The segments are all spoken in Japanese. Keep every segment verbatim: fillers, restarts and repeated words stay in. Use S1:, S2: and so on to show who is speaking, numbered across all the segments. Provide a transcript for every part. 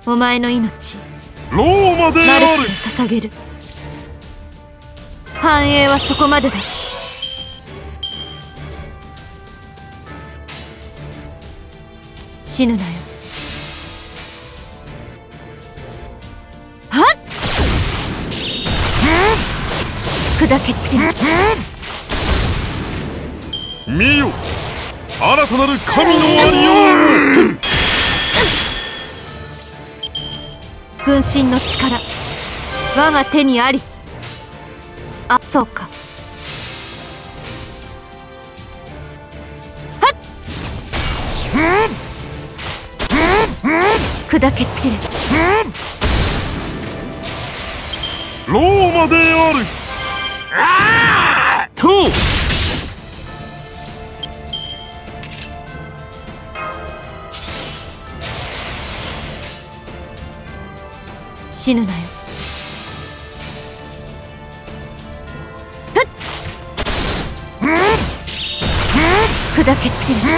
S1: お前の命
S2: ローマである。
S1: マルスへ捧げる。繁栄はそこまでだ。死ぬなよ。はっ砕け散る。
S2: 見よ、新たなる神のありよう。
S1: 軍神の力、我が手にあり。あ、そうか。はっ砕け散れ。
S2: ローマである。ああと
S1: 死ぬなよ。砕け散る。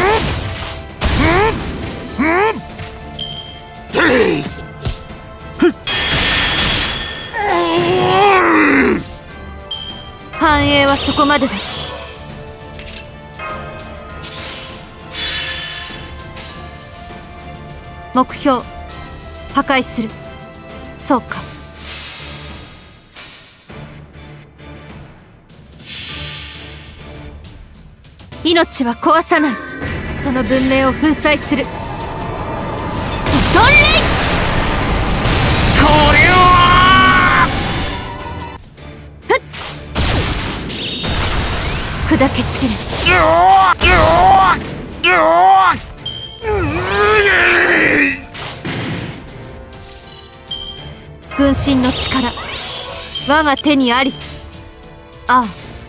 S1: 繁栄はそこまでだ。目標破壊する。そうか。命は壊さない。その文明を粉砕する。イトンレイ。
S2: これは
S1: ふっ砕け散れ。軍神の力、我が手にあり。ああ。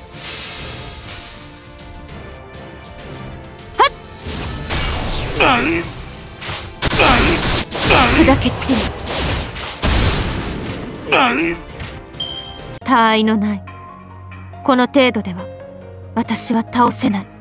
S1: 砕け散る。他愛のないこの程度では私は倒せない。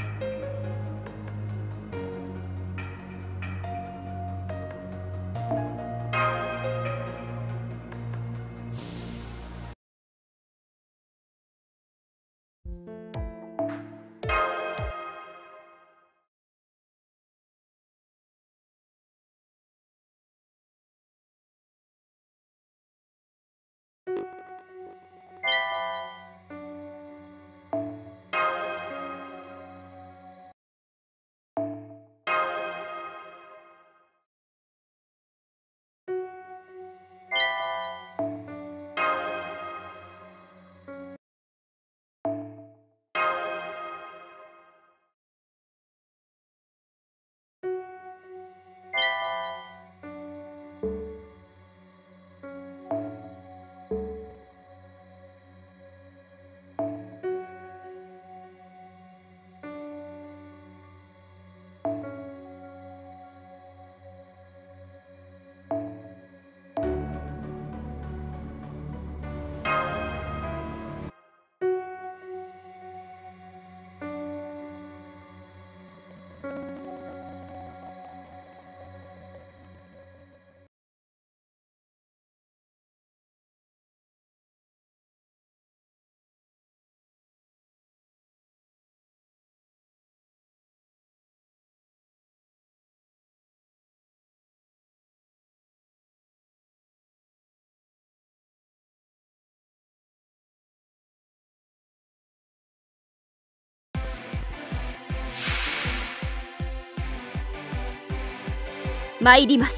S1: 参ります。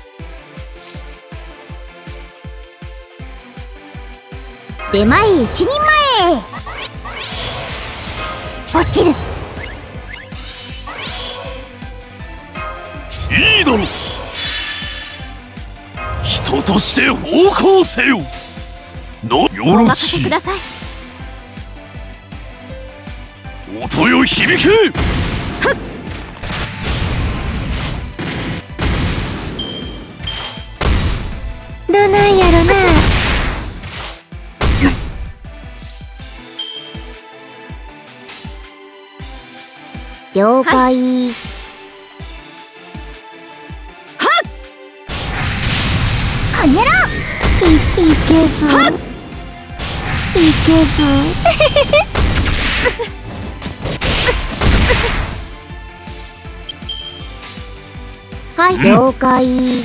S3: 出前一人前。落ちる。
S2: いいだろう。人として奉公せよ。のよ
S3: お任
S2: ろしい。
S3: せください。
S2: 音よ響け。
S3: どないやろな。了解。はい、 いけずいけずはい、うん、了解。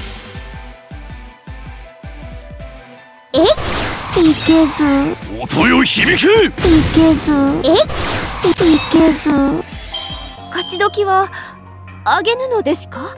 S3: えいけず
S2: 音よ響け。
S3: いけずえいけず
S1: 勝ち時はあげぬのですか？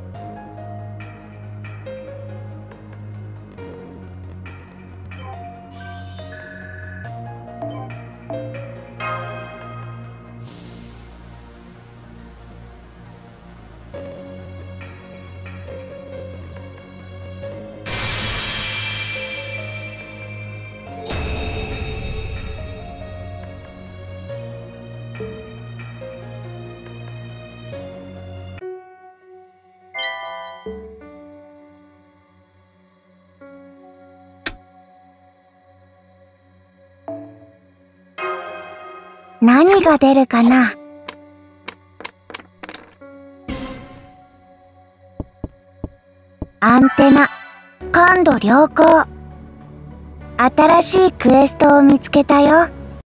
S3: 何が出るかな。アンテナ感度良好。新しいクエストを見つけたよ。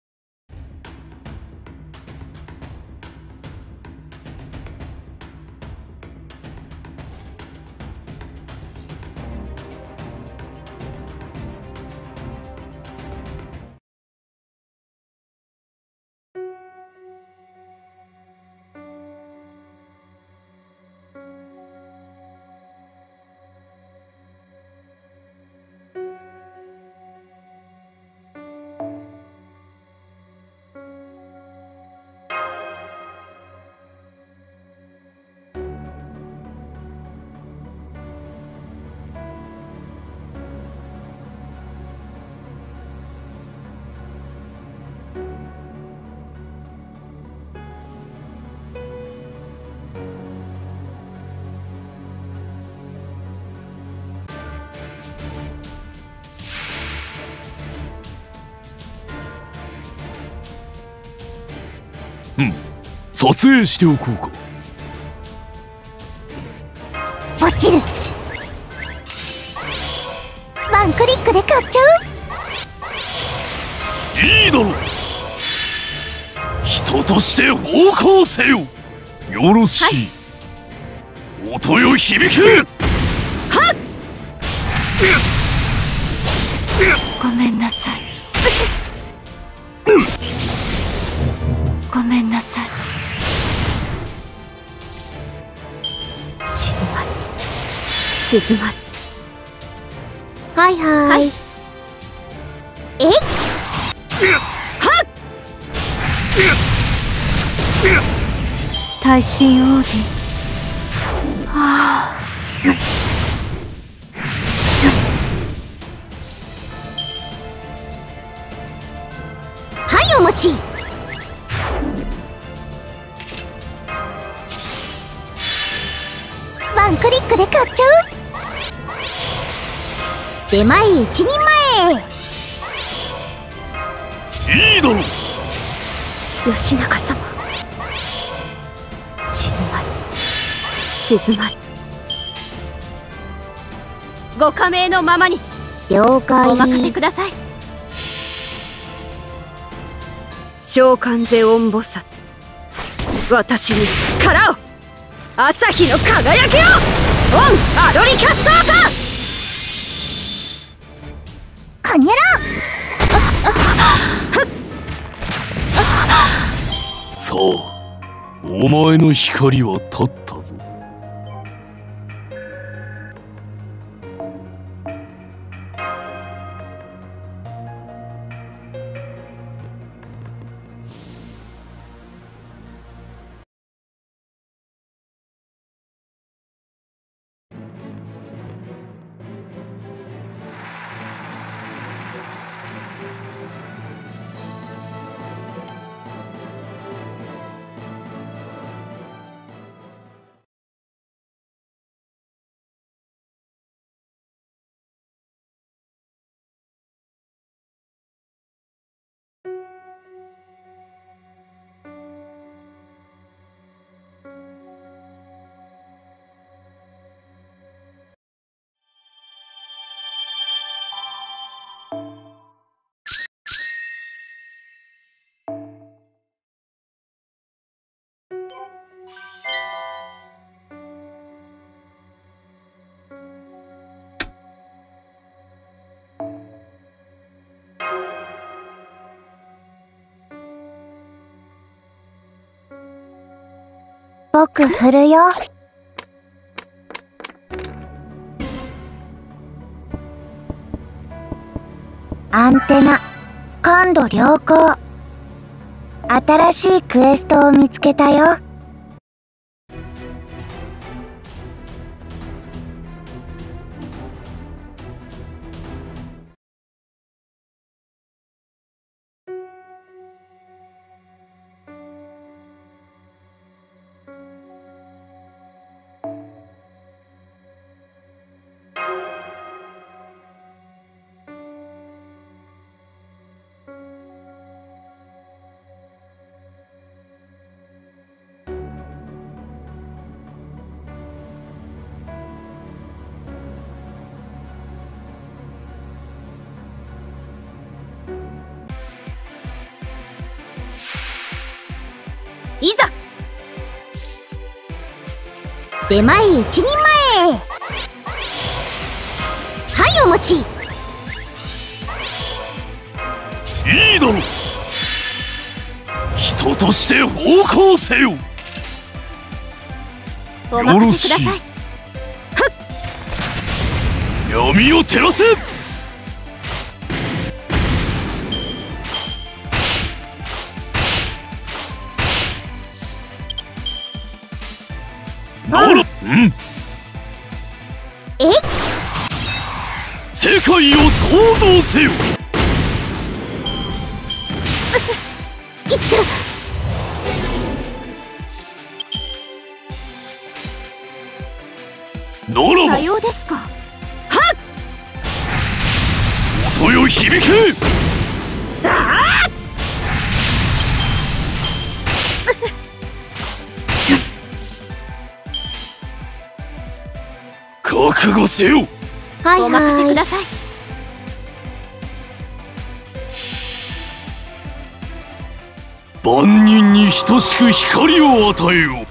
S2: うん、撮影しておこうか。
S3: 落ちる。ワンクリックで買っちゃ
S2: う。いいだろう。人として奉公せよ。よろしい、はい、音よ響け。
S1: はっごめんなさいごめんなさい。静まり静まり。
S3: はいはい、はい、えっ
S1: はっ大神奥義。はあ
S3: はいお待ち。ワンクリックで買っちゃう。出前一人前。
S2: いいだろう。
S1: 義仲様、静まり静まり。ご下命のままに
S3: 了解。
S1: お任せください。召喚ゼオン菩薩、私に力を。朝日の輝きを。オンアロリキャスターか。
S3: カニャラ。
S2: さあ、お前の光は立ったぞ。
S3: 僕振るよ。アンテナ感度良好。新しいクエストを見つけたよ。
S1: いざ
S4: 出前一人前。はい、お持ち。
S2: いいだろう。人として奉公せよ。
S1: お任せください。
S2: 闇を照らせ。なら、うん。
S4: え？
S2: 世界を創造せよ。
S4: いった。
S2: ならば
S1: さようですか。はっ。
S2: 音よ響け。
S1: ああ。
S2: 覚悟せよ。
S4: はい
S1: お任せ
S4: はい。
S1: ください。
S2: 万人に等しく光を与えよう。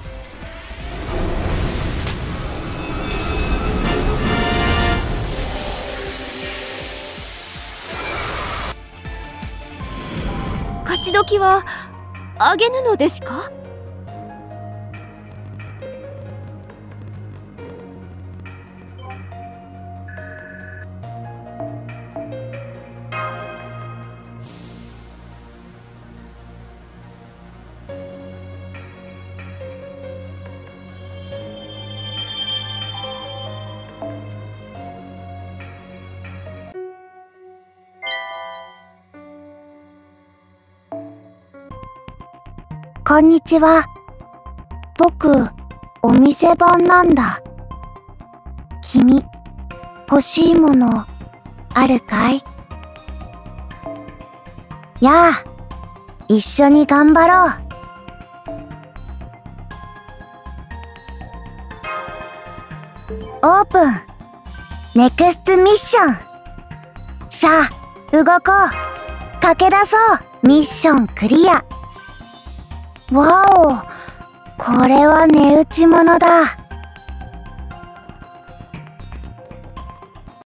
S1: 勝ち時はあげぬのですか。
S3: こんにちは。僕、お店番なんだ。君、欲しいもの、あるかい？やあ、一緒に頑張ろう。オープン。ネクストミッション。さあ、動こう。駆け出そう。ミッションクリア。わお、これは値打ち物だ。